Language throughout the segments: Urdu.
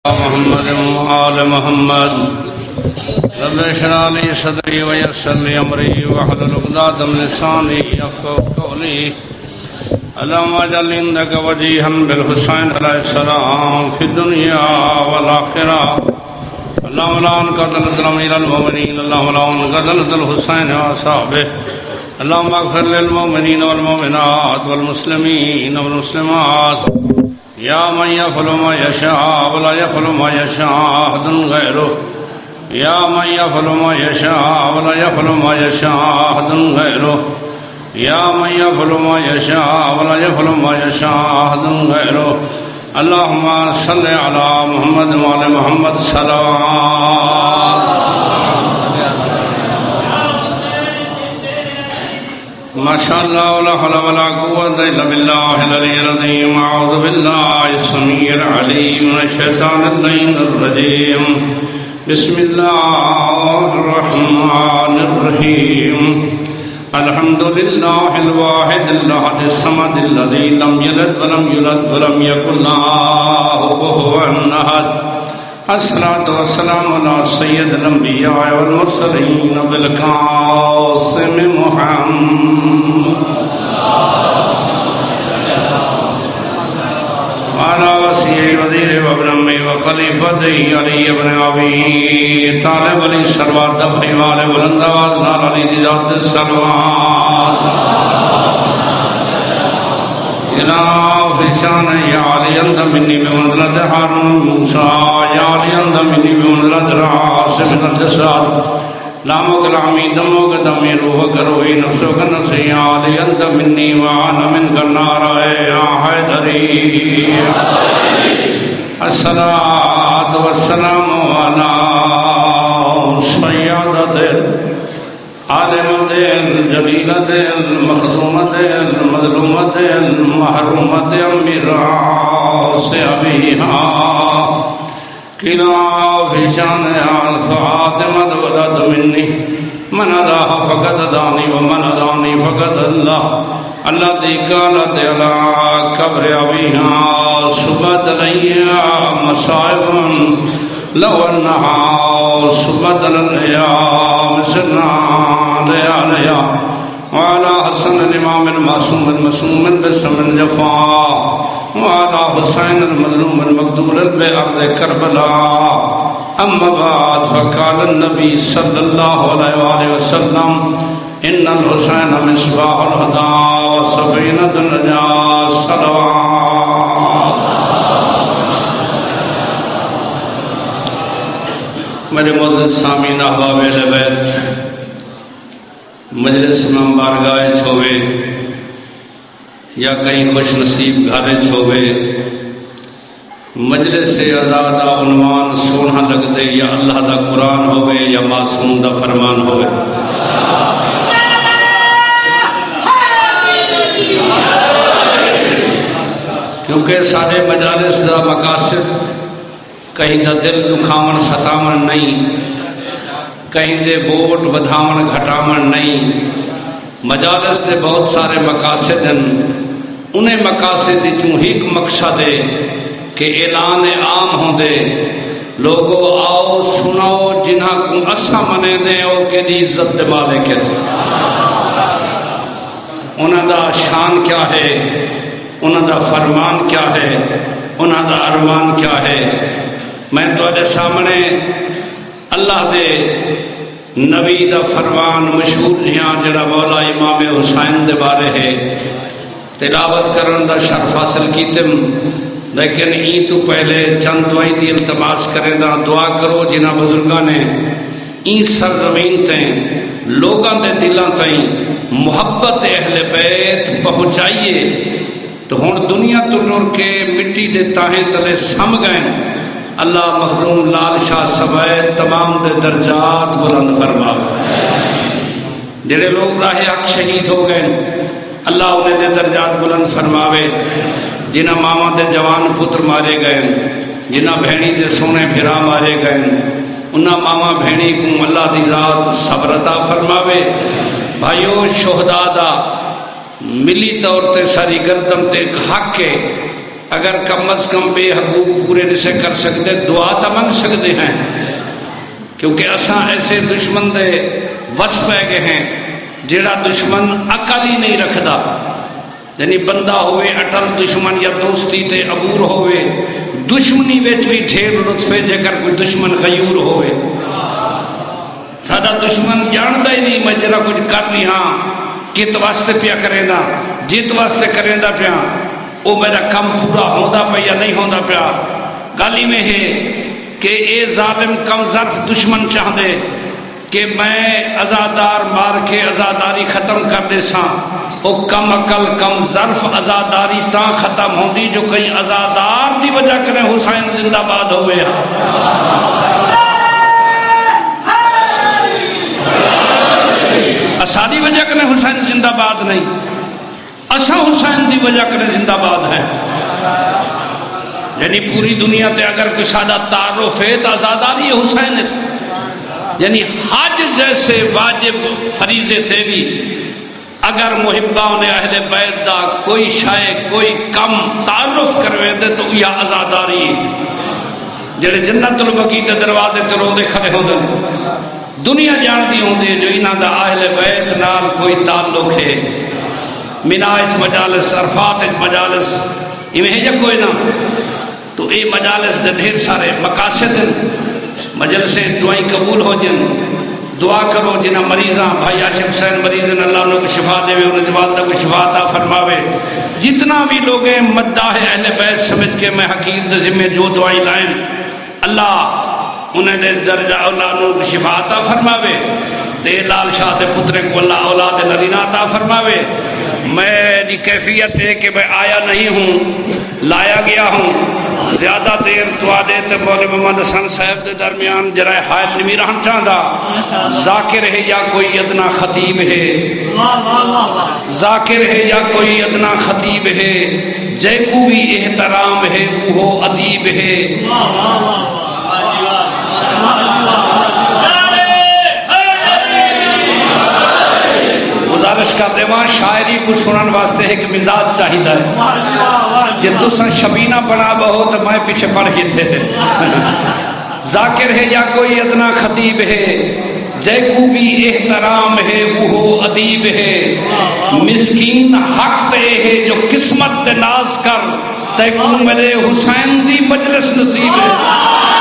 محمد وآل محمد رب اشرح لي صدري ويسر لي أمري واحلل عقدة من لساني يفقهوا قولي اللهم اجعل عندك وجيها بالحسين عليه السلام في الدنيا والآخرة اللهم لا انقذ الظلم إلى المؤمنين اللهم لا انقذ الحسين وأصحابه اللهم اغفر للمؤمنين والمؤمنات والمسلمين والمسلمات یا من یفعل ما یشاء ولا یفعل ما یشاء احد غیره یا من یفعل ما یشاء ولا یفعل ما یشاء احد غیره یا من یفعل ما یشاء ولا یفعل ما یشاء احد غیره اللهم صل علی محمد وعلى محمد صلوات ما شاء الله ولا حول ولا قوة إلا بالله العلي العظيم أعوذ بالله السميع العليم من الشيطان اللعين الرجيم بسم الله الرحمن الرحيم الحمد لله الواحد الأحد الصمد الذي لم يلد ولم يولد ولم يكن له كفوا أحد الصلاة والسلام على سيد الأنبياء والمرسلين بالقاسم محمد وعلى وصي وزير وابن أمي وخليفته علي بن أبي طالب علي السروات دفعي والي بلندوات نار علي ذات السروات إلى في شان يا علي أنت مني بمنزلة هارون موسى يا علي أنت مني بمنزلة راس من الجسد لامك العمي دمك دمي روحك روحي نفسك نفسي يا علي أنت مني وأنا منك النار يا حيدري الصلاة والسلام على سيادة عالمة الجليلة المخزومة المظلومة المحرومة ميراث أبيها كلا في شانها الفاطمة ولد مني من أداها فقد أداني ومن أداني فقد الله التي قالت على قبر أبيها سبت لي مصائب لو أنها سبت للأيام سرنا لياليا وعلى حسن الإمام المعصوم المسوم بسم الجفا وعلى حسين المظلوم المقتول بأرض كربلاء أما بعد فقال النبي صلى الله عليه وآله وسلم إن الحسين مصباح الهدى وسفينة النجاة صلوات میرے معزز سامعین احباب اہل بیت مجلس میں بارگاہ چھوے یا کہیں خوش نصیب گھر چھوے مجلس سے آزاد عنوان سونا لگ دے یا اللہ دا قرآن ہوئے یا معصوم دا فرمان ہوئے کیونکہ سارے مجالس دا مقاصد کہیں دا دل دکھاون ستاون نہیں کہیں دے ووٹ ودھاون گھٹاون نہیں مجالس دے بہت سارے مقاصد ہیں انہیں مقاصد چوں ایک مقصد ہے کہ اعلان عام ہوں دے لوگوں آؤ سناؤ جنہاں کو اسا منے دیں او کے دی عزت دے مالے کے انہاں دا شان کیا ہے انہاں دا فرمان کیا ہے انہاں دا ارمان کیا ہے میں تو اجے سامنے اللہ دے نبی دا فرمان مشہور جہاں جڑا مولا امام حسین دے بارے ہے تلاوت کرن دا شرف حاصل کیتم لیکن این تو پہلے چند دعائیں دی التماس کریں دا دعا کرو جنہ بزرگاں نے این سرزمین تیں لوگاں دے دلاں تیں محبت اہل بیت پہنچائیے تو ہن دنیا تو نور کے مٹی دے تاہیں تلے سم گئے اللہ مخلوم لال شاہ سبائے تمام دے درجات بلند فرما جڑے لوگ راہ حق شہید ہو گئے اللہ انہیں دے درجات بلند فرماوے جنہ ماما دے جوان پتر مارے گئے جنہ بھینی دے سونے بھرا مارے گئے انہاں ماما بھینی کو اللہ دی ذات صبر عطا فرماوے بھائیو شہداء دا ملی طور تے ساری گردن تے حق کے اگر کم از کم بے حقوق پورے نہیں سے کر سکتے دعا تو منگ سکتے ہیں، کیونکہ اساں ایسے دشمن دے وس پہ گئے ہیں جیڑا دشمن عقل ہی نہیں رکھدا، یعنی بندہ ہوئے اٹل دشمن یا دوستی تے عبور ہوئے، دشمنی وچ بھی ڈھیر لطف ہے جے کر کوئی دشمن غیور ہوئے۔ سادہ دشمن جاندا ہی نہیں میں جرا کچھ کر رہی ہاں کت واسطے پیا کریں دا، جیت واسطے کریں دا پیا، او میرا کم پورا ہوندا پیا یا نہیں ہوندا پیا۔ گالی میں ہے کہ اے ظالم کم ظرف دشمن چاہدے کہ میں ازادار مار کے ازاداری ختم کر دے ساں، او کم عقل کم ظرف ازاداری تاں ختم ہوندی جو کئی ازادار دی وجہ کریں حسین زندہ باد ہوئے۔ اسادی وجہ کریں حسین زندہ باد نہیں، اساں حسین دی وجہ کریں زندہ باد ہیں۔ یعنی پوری دنیا تے اگر کوئی سادہ تعارف ہے تو ازاداری حسین ہے، یعنی حج جیسے واجب فریضے تھے بھی اگر محباؤں نے اہل بیت دا کوئی شائع کوئی کم تعارف کروے دے تو یہ ازاداری جڑے جنت البقیع دے دروازے تے روندے کھڑے ہوندے دنیا جانتی ہوندی جو انہاں دا اہل بیت نال کوئی تعلق ہے۔ مناج مجالس عرفات مجالس انہیں یا کوئی نہ تو اے مجالس دے ڈھیر سارے مقاصد ہیں، مجلسیں دعائیں قبول ہو جن، دعا کرو جنہ مریضاں بھائی عاشق حسین مریض ہیں اللہ انہوں کو شفا دے انہیں والدہ کو شفا عطا فرماوے، جتنا بھی لوگ ہیں مداح اہل بیت سمجھ کے میں حقیق دے ذمہ جو دعائیں لائیں اللہ انہیں دے درجہ اللہ انہوں کو شفا عطا فرماوے، دے لال شاہ دے پترے کو اللہ اولاد نرینہ عطا فرماوے۔ میری کیفیت ہے کہ میں آیا نہیں ہوں، لایا گیا ہوں، زیادہ دیر تو آدھے تو مولانا محمد حسن صاحب دے درمیان جرائے حائل نمی رہن چاہتا، ذاکر ہے یا کوئی ادنا خطیب ہے، ذاکر ہے یا کوئی ادنا خطیب ہے، جے کو بھی احترام ہے وہ ادیب ہے۔ گزارش کر دیوان شاعری کو سنن واسطے ایک مزاج چاہیدہ ہے، جب تو سن شبینہ بنا بہو تو میں پیچھے پڑھ کے تھے۔ ذاکر ہے یا کوئی ادنا خطیب ہے، جے کو بھی احترام ہے وہ ادیب ہے، مسکین حق تے ہے جو قسمت تے ناز کر تے کو میرے حسین دی مجلس نصیب ہے۔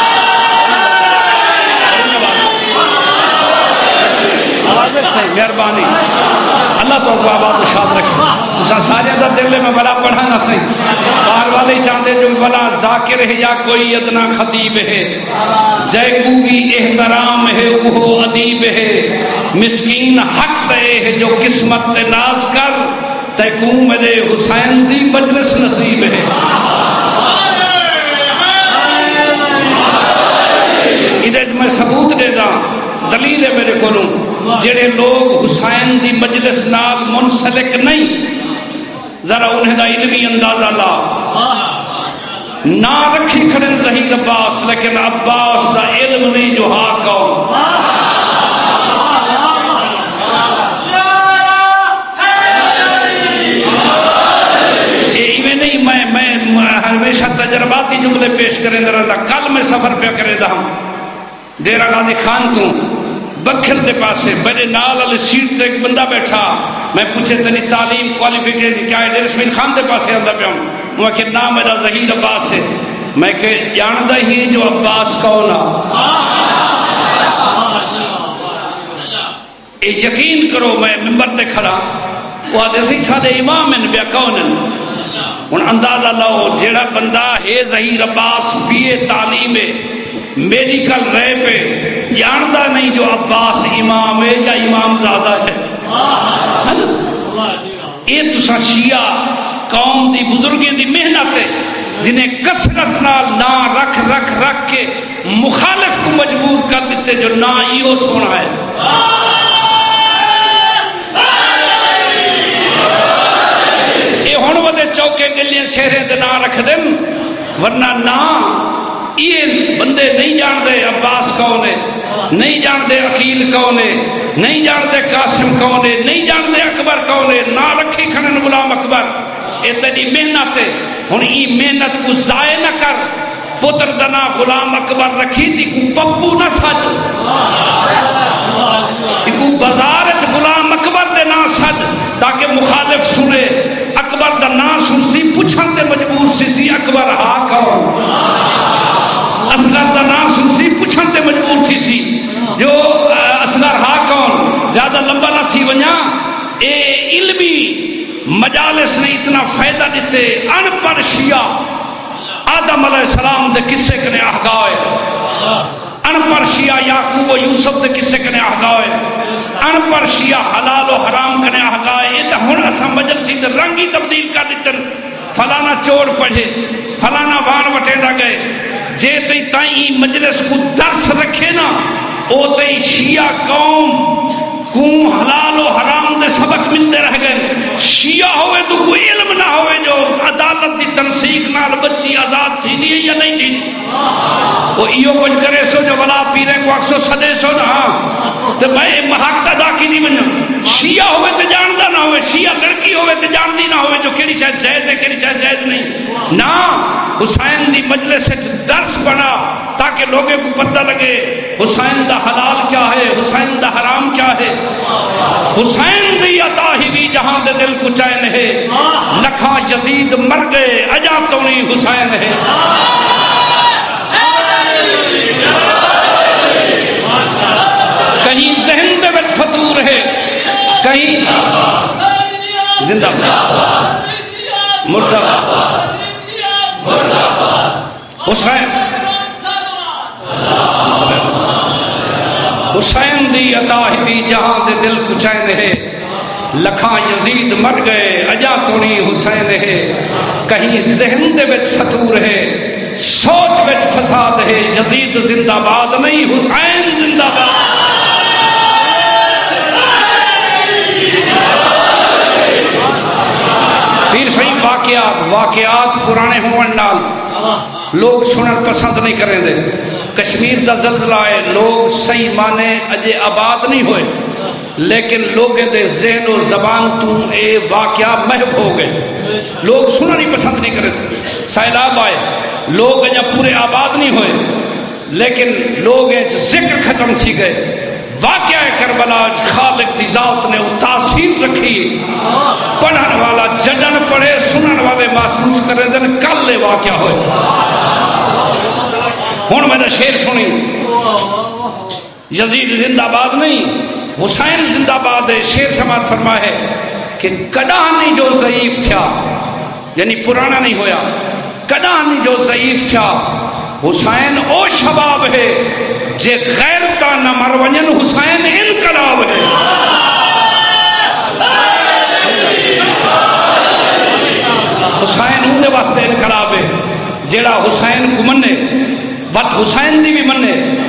مہربانی اللہ تو کو آباد و شاد رکھے، اسا سارے دا دل میں بلا پڑھا نہ سی بار والے چاہتے جو بلا ذاکر ہے یا کوئی ادنا خطیب ہے، جے کو بھی احترام ہے وہ ادیب ہے، مسکین حق تے ہے جو قسمت تے ناز کر تے کو میرے حسین دی مجلس نصیب ہے۔ ادھے میں ثبوت دے دا دلیل ہے میرے کو جڑے لوگ حسین دی مجلس نال منسلک نہیں، ذرا انہیں دا علمی اندازہ لا، نہ رکھی کھڑن ظہیر عباس لیکن عباس دا علم نہیں جو ہاں کہو۔ ایویں نہیں میں ہمیشہ تجرباتی جملے پیش کریں رہا، کل میں سفر پہ کرے دا ہوں ڈیرہ غازی خان تو بکھر دے پاسے میرے نال علی سیٹ تے ایک بندہ بیٹھا، میں پوچھے تیری تعلیم کوالیفیکیشن کیا ہے، ڈیر اسمین خان دے پاسے آندہ پہ ہوں، وہ کہ نام میرا ظہیر عباس ہے، میں کہ جاندہ ہی جو عباس کونا، یقین کرو میں ممبر تے کھڑا وہ آدھے سی سادے امام ان بیا کونن ان اندازہ لو جیڑا بندہ ہے ظہیر عباس بیئے تعلیم ہے میڈیکل رہے پہ جاندہ نہیں جو عباس امام ہے یا امام زادہ ہے۔ یہ تسا شیعہ قوم دی بزرگی دی محنت ہے جنہیں کثرت نال نا رکھ رکھ رکھ کے مخالف کو مجبور کر دیتے جو نا ایو سونا ہے۔ یہ ہون ودے چوکے گلیاں شہریں دے نا رکھ دیں ورنہ نا یہ بندے نہیں جان دے عباس کون ہے، نہیں جان دے عقیل کون ہے، نہیں جان دے قاسم کون ہے، نہیں جان دے اکبر کون ہے، نہ رکھی کھنن غلام اکبر، اے تیری محنت ہے، ہن ای محنت کو ضائع نہ کر، پتر دنا غلام اکبر رکھی تھی کو پپو نہ سج، کو بازار وچ غلام اکبر دے نا سج تاکہ مخالف سنے، اکبر دا نا سنسی پوچھن تے مجبور سی اکبر ہا کون، اصغر دا نا سنسی پوچھن تے مجبور تھی سی جو اصغر ہا کون۔ زیادہ لمبا نہ تھی ونیا، اے علمی مجالس نے اتنا فائدہ دیتے، ان پڑھ شیعہ آدم علیہ السلام دے قصے کنے آگائے، ان پڑھ شیعہ یعقوب و یوسف دے قصے کنے آگائے، ان پڑھ شیعہ حلال و حرام کنے آگائے۔ یہ تو ہن اساں مجلسی دے رنگ ہی تبدیل کر دیتن، فلانا چور پڑھے، فلانا وان وٹے دا گئے، جے تائیں مجلس کو درس رکھے نا او تائیں شیعہ قوم کو حلال و حرام دے سبق ملتے رہ گئے۔ شیعہ ہوئے تو کوئی علم نہ ہوئے جو عدالت دی تنسیق نال بچی آزاد تھی نہیں ہے یا نہیں تھی، وہ ایو کچھ کرے سو جو ولا پیرے کو اکسو سدے سو نا تو میں محاق ادا کی نہیں بنیا۔ شیعہ ہوئے تو جاندہ نہ ہوئے، شیعہ لڑکی ہوئے تو جاندی نہ ہوئے جو کیڑی شاید جائز ہے کیڑی شاید جائز نہیں نا۔ حسین دی مجلس سے درس بنا تاکہ لوگوں کو پتہ لگے حسین دا حلال کیا ہے، حسین دا حرام کیا ہے۔ حسین دی عطا ہی بھی جہاں دے دل کو چین ہے، لکھاں یزید مر گئے اجا تو نہیں حسین ہے۔ کہیں ذہن دے وچ فطور ہے، کہیں زندہ مردہ حسین حسین دی عطا ہی بھی جہاں دے دل کو چین ہے، لکھاں یزید مر گئے اجا تو نہیں حسین ہے۔ کہیں ذہن دے وچ فطور ہے، سوچ وچ فساد ہے، یزید زندہ باد نہیں حسین زندہ باد۔ پیر صحیح واقعات پرانے ہون نال لوگ سنن پسند نہیں کریں دے۔ کشمیر دا زلزلہ ہے، لوگ صحیح مانے اجے آباد نہیں ہوئے، لیکن لوگوں دے ذہن و زبان تو اے واقعہ محو ہو گئے، لوگ سننا نہیں پسند نہیں کریں۔ سیلاب آئے، لوگ اجا پورے آباد نہیں ہوئے، لیکن لوگ ذکر ختم تھی گئے۔ واقعہ کربلا خالق دی ذات نے تاثیر رکھی، پڑھن والا جڈن پڑھے، سنن والے محسوس کریں دن کل لے واقعہ ہوئے۔ ہون میں نے شیر سنی، یزید زندہ باد نہیں حسین زندہ باد ہے۔ شیر سماعت فرما ہے کہ کدا نہیں جو ضعیف تھا، یعنی پرانا نہیں ہویا، کدا نہیں جو ضعیف تھا حسین او شباب ہے، جے غیرتا نہ مرونین حسین انقلاب ہے۔ حسین اندے واسطے انقلاب ہے جیڑا حسین کو منے، بات حسین دی بھی منے۔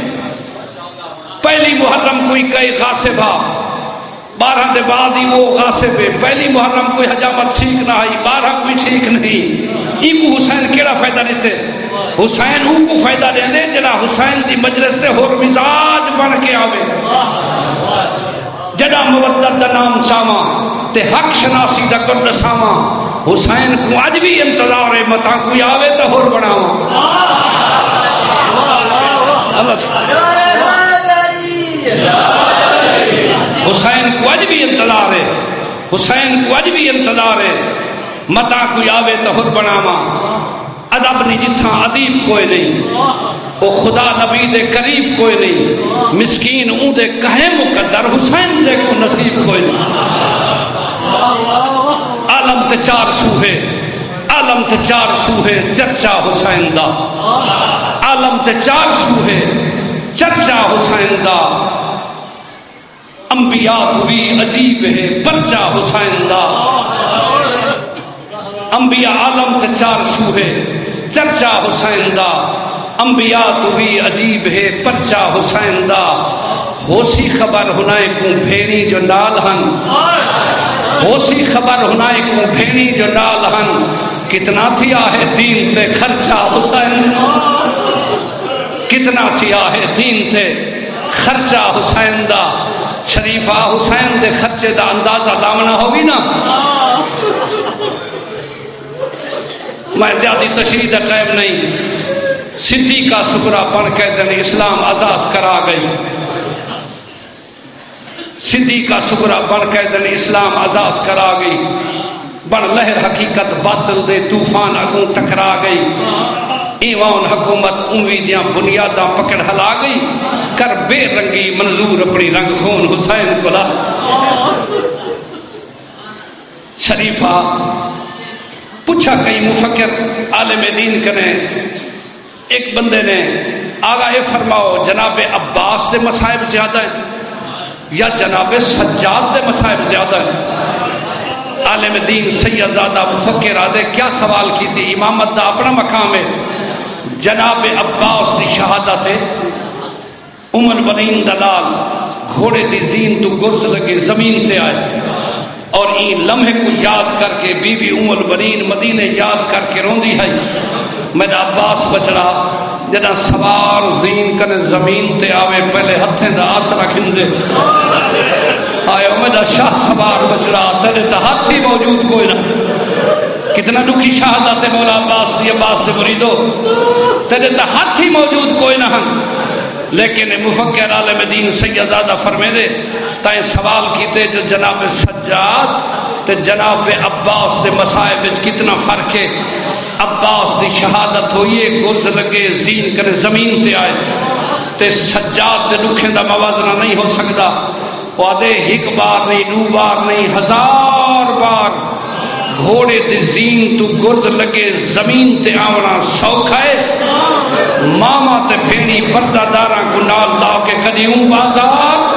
پہلی محرم کوئی کئی غاصب آ، 12 دے بعد ہی وہ غاصب ہے۔ پہلی محرم کوئی حجامت ٹھیک نہ آئی، 12 کوئی ٹھیک نہیں۔ ای کو حسین کیڑا فائدہ دیتے؟ حسین ان کو فائدہ دیں دے جڑا حسین دی مجلس تے ہور مزاج بن کے آوے، جڑا مودت دا نام چاواں تے حق شناسی دا گرد ساواں۔ حسین کو اج بھی انتظار ہے متا کوئی آوے تے ہور بناواں۔ حسین کو اج بھی انتظار ہے، حسین کو اج بھی انتظار ہے متا کوئی آوے تے ہور بناواں۔ ادب نہیں جتھاں ادیب کوئی نہیں، او خدا نبی دے قریب کوئی نہیں، مسکین اون دے کہے مقدر حسین دے کو نصیب کوئی نہیں۔ عالم تے 4 سو ہے، عالم تے 4 سو ہے چرچا حسین دا، عالم تے 4 سو ہے چرچا حسین دا۔ انبیاء تو بھی عجیب ہے پرچا حسین دا، انبیاء عالم تے 4 سو ہے چرچا حسین دا، انبیاء تو بھی عجیب ہے پرچا حسین دا۔ ہوسی خبر ہنائے کو بھیڑی جو نال ہن، ہوسی خبر ہنائے کو بھیڑی جو نال ہن، کتنا تھیا ہے دین تے خرچہ حسین، کتنا تھیا ہے دین تے خرچہ حسین دا۔ شریفہ حسین دے خرچے دا اندازہ لاونا ہوگی نا، میں زیادہ تشریح کا ٹائم نہیں، صدیقہ سکرا بن کے دن اسلام آزاد کرا گئی، صدیقہ سکرا بن کے دن اسلام آزاد کرا گئی، بن لہر حقیقت باطل دے طوفان اگوں ٹکرا گئی، ایوان حکومت امیدیاں بنیاداں پکڑ ہلا گئی، کر بے رنگی منظور اپنی رنگ خون حسین بلا۔ شریفہ پوچھا کئی مفکر عالم دین کنے، ایک بندے نے آگا یہ فرماؤ جناب عباس دے مصائب زیادہ ہیں یا جناب سجاد دے مصائب زیادہ ہیں؟ عالم دین سید زادہ مفکر آدھے کیا سوال کی تھی، امامت دا اپنا مقام ہے، جناب عباس دی شہادت ہے، ام البنین دلال گھوڑے دی زین تو گرز لگے زمین تے آئے، اور این لمحے کو یاد کر کے بی بی ام البنین مدینہ یاد کر کے روندی ہے، میرا عباس بچڑا جنا سوار زین کنے زمین تے آوے پہلے ہتھیں دا آسرا کھندے، آئے میرا شاہ سوار بچڑا تیرے تا ہاتھ ہی موجود کوئی نہ، کتنا دکھی شہادت مولا عباس دی، عباس دے مریدو تیرے تا ہاتھ ہی موجود کوئی نہ ہن، لیکن مفکر عالم دین سید زادہ فرمے دے تائیں سوال کیتے جو جناب سجاد تے جناب عباس دے مصائب وچ کتنا فرق ہے، عباس دی شہادت ہوئیے گرز لگے زین کرے زمین تے آئے تے سجاد دے دکھیں دا موازنہ نہیں ہو سکتا، وہ آدھے ایک بار نہیں دو بار نہیں ہزار بار گھوڑے تے زین تو گرد لگے زمین تے آونا سوکھا ہے، ماما تے بھینی پردہ داراں کو نال لا کے کدیوں بازار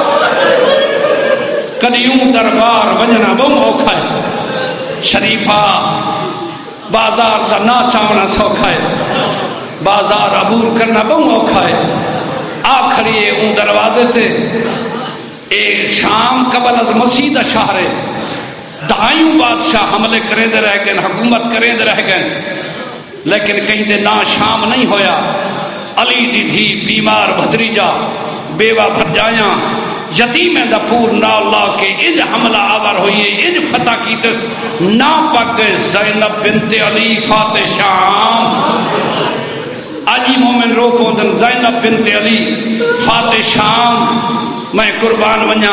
کدیوں دربار ونجنا بہم اوکھا ہے، شریفہ بازار دا نا چاونا سوکھا ہے، بازار عبور کرنا بہم اوکھا ہے، آخری اون دروازے تھے اے شام قبل از مسیح دا شہر ہے، دہائیوں بادشاہ حملے کریں دے رہ گئے، حکومت کریں دے رہ گئے، لیکن کہیں دے نا شام نہیں ہویا، علی دی تھی بیمار بھدریجا بیوہ بھرجایاں یتیمیں دا پور نا اللہ کے اج حملہ آور ہوئیے اج فتح کی تس نا پک گئے زینب بنت علی فاتح شام، آجی مومن رو پوندن زینب بنت علی فاتح شام، میں قربان ونیا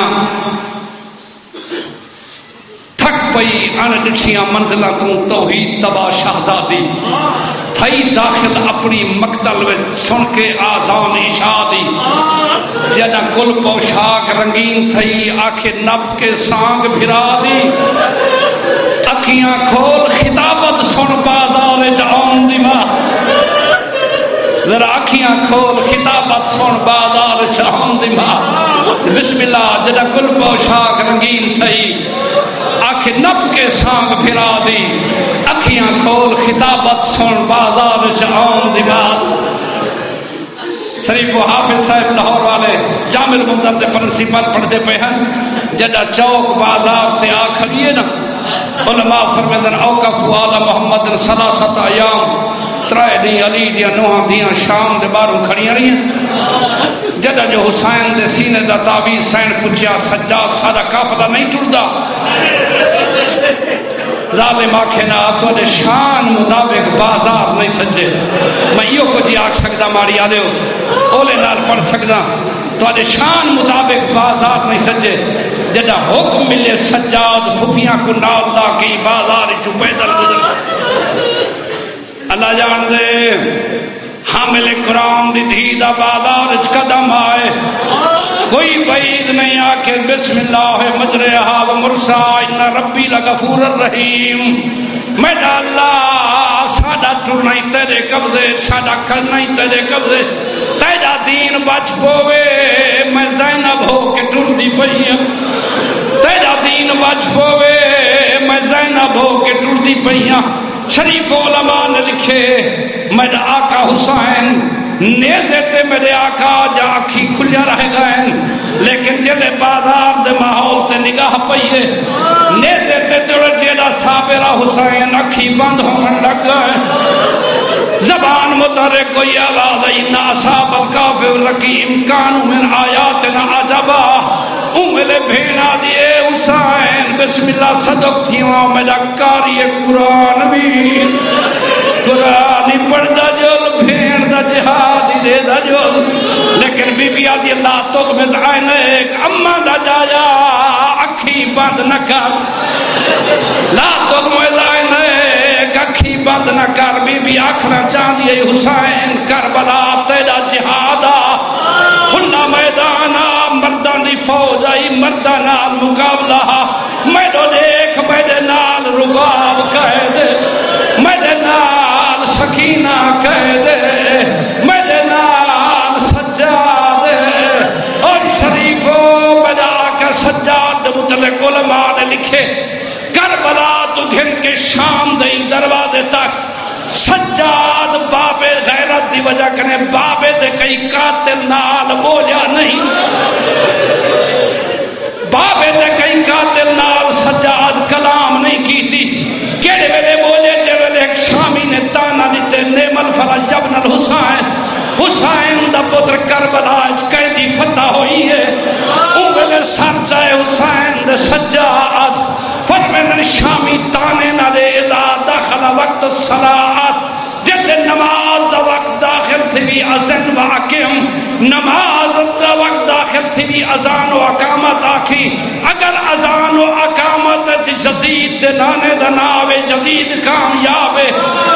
تھک پئی ان ڈٹھیاں منزلہ توں توحید تبا شہزادی، تھئی داخل اپنی مقتل میں سن کے آزان اشادی، جنا گل پوشاک رنگین تھئی آنکھیں نب کے سانگ بھرا دی، اکھیاں کھول خطابت سن بازار جاؤں دی ماں، ذرا اکھیاں کھول خطابت سن بازار جاؤں دی ماں، بسم اللہ جنا گل پوشاک رنگین تھئی آنکھیں نب کے سانگ بھرا دی، اکھیاں کھول خطابت سن بازار جاؤں دی ماں۔ شریف و حافظ صاحب لاہور والے جامع المنظر دے پرنسپل پڑھتے پہ ہیں، جڑا چوک بازار تے آخریے نا، علماء فرمیدن اوقف آل محمد ثلاثت ایام، ترائے دی علی دیا نوہاں دیاں شام دے باروں کھڑیاں رہی ہیں، جڑا جو حسین دے سینے دا تعویذ سین پچھیا سجاد سادہ قافلہ نہیں ٹردا، ظالم آکھے نا تو نے شان مطابق بازار نہیں سجے، میں یہ کو جی آکھ سکتا ماری آلے ہو اولے نال پڑھ سکتا، تو نے شان مطابق بازار نہیں سجے، جدہ حکم ملے سجاد پھپیاں کو نال لا کی بازار جو پیدل گزر، اللہ جان دے حامل قرآن دی دھیدہ بازار قدم آئے، کوئی بعید نہیں آکے بسم اللہ مجرہا و مرسا ان ربی لغفور الرحیم، میڈا اللہ ساڑا ٹر نہیں تیرے قبضے، ساڑا کھل نہیں تیرے قبضے، تیرا دین بچ پوے میں زینب ہو کے ٹر دی پئیاں، تیرا دین بچ پوے میں زینب ہو کے ٹر دی پئیاں، شریف علماء نے لکھے میرا آقا حسین نیزے تے میرے آقا جا آکھی کھلیا رہ گئے، لیکن جلے بازار دے ماحول تے نگاہ پئیے، نیزے تے تڑ جیڑا صابرہ حسین اکھی بند ہونے لگ گئے، زبان متحرک کوئی آواز اینا اصحاب الکافر رکی امکانو من آیاتنا عجبا، املے بھینا دیے حسین بسم اللہ صدق تھیواں میرا کاری قرآن بھی بیٹی آدھی اللہ تغمض عینیک، اما دا جایا اکھی بند نہ کر، لا تغمض عینیک اکھی بند نہ کر۔ بی بی آکھنا چاہتی ہے حسین کربلا تیرا جہاد آ، کھلا میدان آ، مردان دی فوج آئی، مردان نال مقابلہ، میرے دیکھ میرے نال رباب کہہ دے، میرے نال سکینہ کہہ دے، میرے نال سجاد، اور شریفو میرا آقا سجاد متعلق علماء نے لکھے کربلا تو گھن کے شام دئی دروازے تک سجاد بابے غیرت دی وجہ کنے بابے دے کئی قاتل نال بولیا نہیں، بابے دے کئی قاتل نال سجاد کلام نہیں کی تھی، کیڑے ویلے بولے جے ویلے ایک شامی نے تانا دیتے نعم الفرج ابن الحسین، حسین دا پتر کربلا قیدی فتح ہوئی ہے، او ویلے سر جائے حسین دے سجاد فرمین شامی تانے نہ دے اذا داخل وقت الصلاۃ، جب نماز دا وقت داخل تھی بھی اذن و اقیم، نماز دا وقت داخل تھی بھی اذان و اقامت آکھی، اگر اذان و اقامت جزید دے نانے دا ناوے جزید کامیاب ہے،